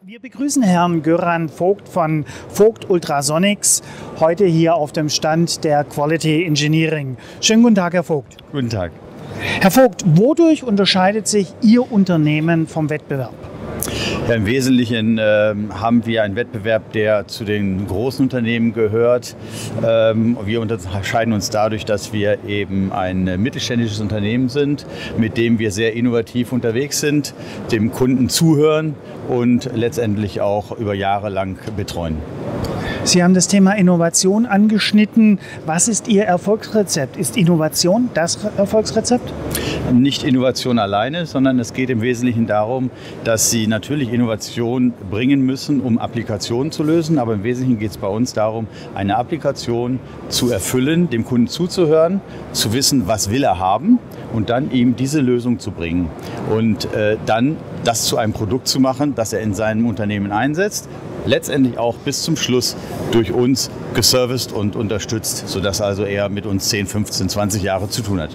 Wir begrüßen Herrn Göran Vogt von Vogt Ultrasonics heute hier auf dem Stand der Quality Engineering. Schönen guten Tag, Herr Vogt. Guten Tag. Herr Vogt, wodurch unterscheidet sich Ihr Unternehmen vom Wettbewerb? Ja, im Wesentlichen haben wir einen Wettbewerb, der zu den großen Unternehmen gehört. Wir unterscheiden uns dadurch, dass wir eben ein mittelständisches Unternehmen sind, mit dem wir sehr innovativ unterwegs sind, dem Kunden zuhören und letztendlich auch über Jahre lang betreuen. Sie haben das Thema Innovation angeschnitten. Was ist Ihr Erfolgsrezept? Ist Innovation das Erfolgsrezept? Nicht Innovation alleine, sondern es geht im Wesentlichen darum, dass Sie natürlich Innovation bringen müssen, um Applikationen zu lösen. Aber im Wesentlichen geht es bei uns darum, eine Applikation zu erfüllen, dem Kunden zuzuhören, zu wissen, was will er haben und dann ihm diese Lösung zu bringen. Und dann das zu einem Produkt zu machen, das er in seinem Unternehmen einsetzt. Letztendlich auch bis zum Schluss durch uns geserviced und unterstützt, sodass also er mit uns 10, 15, 20 Jahre zu tun hat.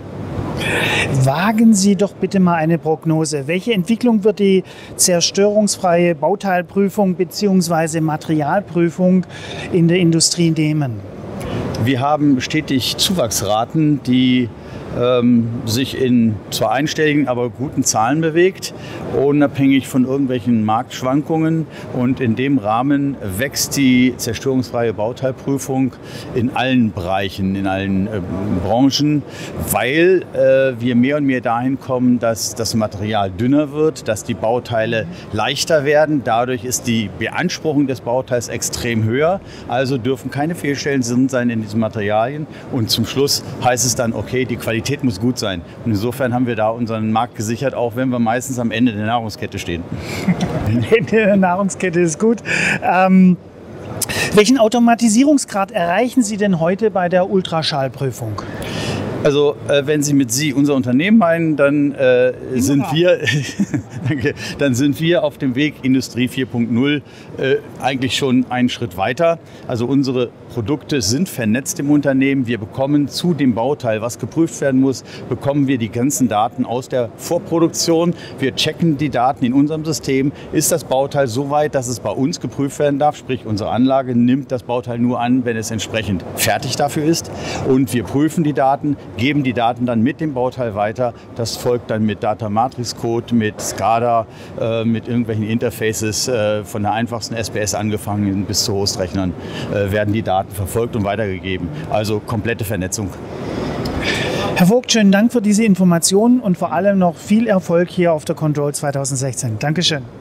Wagen Sie doch bitte mal eine Prognose. Welche Entwicklung wird die zerstörungsfreie Bauteilprüfung bzw. Materialprüfung in der Industrie nehmen? Wir haben stetig Zuwachsraten, die sich in zwar einstelligen, aber guten Zahlen bewegt, unabhängig von irgendwelchen Marktschwankungen. Und in dem Rahmen wächst die zerstörungsfreie Bauteilprüfung in allen Bereichen, in allen Branchen, weil wir mehr und mehr dahin kommen, dass das Material dünner wird, dass die Bauteile leichter werden. Dadurch ist die Beanspruchung des Bauteils extrem höher. Also dürfen keine Fehlstellen sein in diesen Materialien. Und zum Schluss heißt es dann, okay, die Qualität muss gut sein. Und insofern haben wir da unseren Markt gesichert, auch wenn wir meistens am Ende der Nahrungskette stehen. Ende der Nahrungskette ist gut. Welchen Automatisierungsgrad erreichen Sie denn heute bei der Ultraschallprüfung? Also wenn Sie mit Sie unser Unternehmen meinen, dann sind wir auf dem Weg Industrie 4.0 eigentlich schon einen Schritt weiter. Also unsere Produkte sind vernetzt im Unternehmen. Wir bekommen zu dem Bauteil, was geprüft werden muss, bekommen wir die ganzen Daten aus der Vorproduktion. Wir checken die Daten in unserem System. Ist das Bauteil so weit, dass es bei uns geprüft werden darf? Sprich, unsere Anlage nimmt das Bauteil nur an, wenn es entsprechend fertig dafür ist. Und wir prüfen die Daten, geben die Daten dann mit dem Bauteil weiter. Das folgt dann mit Data Matrix Code, mit SCADA, mit irgendwelchen Interfaces, von der einfachsten SPS angefangen bis zu Hostrechnern, werden die Daten verfolgt und weitergegeben. Also komplette Vernetzung. Herr Vogt, schönen Dank für diese Informationen und vor allem noch viel Erfolg hier auf der Control 2016. Dankeschön.